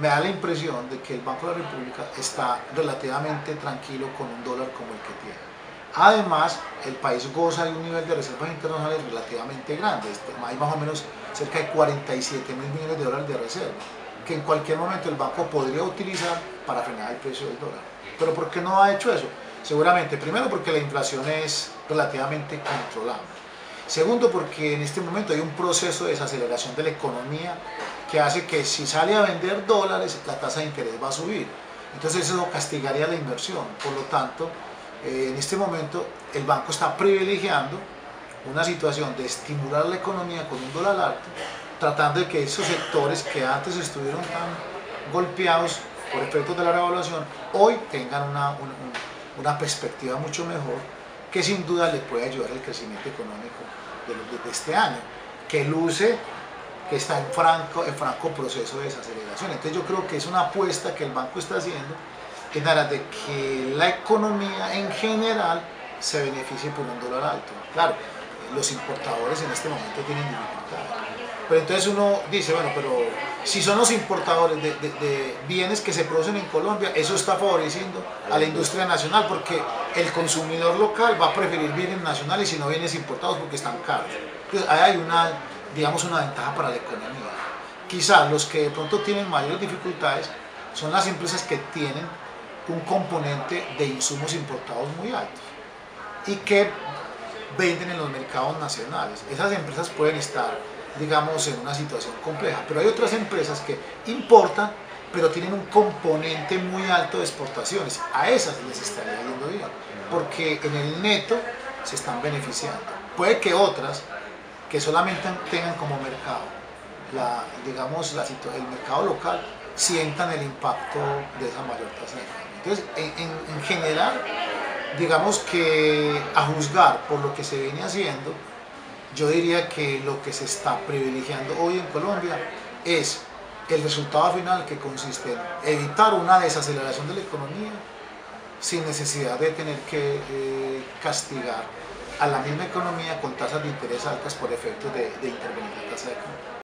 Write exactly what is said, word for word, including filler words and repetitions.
me da la impresión de que el Banco de la República está relativamente tranquilo con un dólar como el que tiene. Además, el país goza de un nivel de reservas internacionales relativamente grande, hay más o menos cerca de cuarenta y siete mil millones de dólares de reserva, que en cualquier momento el banco podría utilizar para frenar el precio del dólar. ¿Pero por qué no ha hecho eso? Seguramente, primero porque la inflación es relativamente controlable. Segundo, porque en este momento hay un proceso de desaceleración de la economía que hace que si sale a vender dólares, la tasa de interés va a subir. Entonces eso castigaría la inversión. Por lo tanto, eh, en este momento el banco está privilegiando una situación de estimular la economía con un dólar alto, tratando de que esos sectores que antes estuvieron tan golpeados por efectos de la revaluación, hoy tengan una, una, una perspectiva mucho mejor, que sin duda le puede ayudar al crecimiento económico de, de, de este año, que luce que está en franco, en franco proceso de desaceleración. Entonces yo creo que es una apuesta que el banco está haciendo en aras de que la economía en general se beneficie por un dólar alto. Claro, los importadores en este momento tienen dificultades. Pero entonces uno dice, bueno, pero si son los importadores de, de, de bienes que se producen en Colombia, eso está favoreciendo a la industria nacional, porque el consumidor local va a preferir bienes nacionales y no bienes importados porque están caros. Entonces ahí hay una, digamos, una ventaja para la economía. Quizás los que de pronto tienen mayores dificultades son las empresas que tienen un componente de insumos importados muy altos y que venden en los mercados nacionales. Esas empresas pueden estar, digamos, en una situación compleja, pero hay otras empresas que importan, pero tienen un componente muy alto de exportaciones. A esas les estaría yendo bien, porque en el neto se están beneficiando. Puede que otras, que solamente tengan como mercado, la, digamos, la, el mercado local, sientan el impacto de esa mayor tasa de cambio. Entonces, en, en, en general, digamos que a juzgar por lo que se viene haciendo, yo diría que lo que se está privilegiando hoy en Colombia es el resultado final, que consiste en evitar una desaceleración de la economía sin necesidad de tener que eh, castigar a la misma economía con tasas de interés altas por efectos de, de intervenir la tasa de cambio.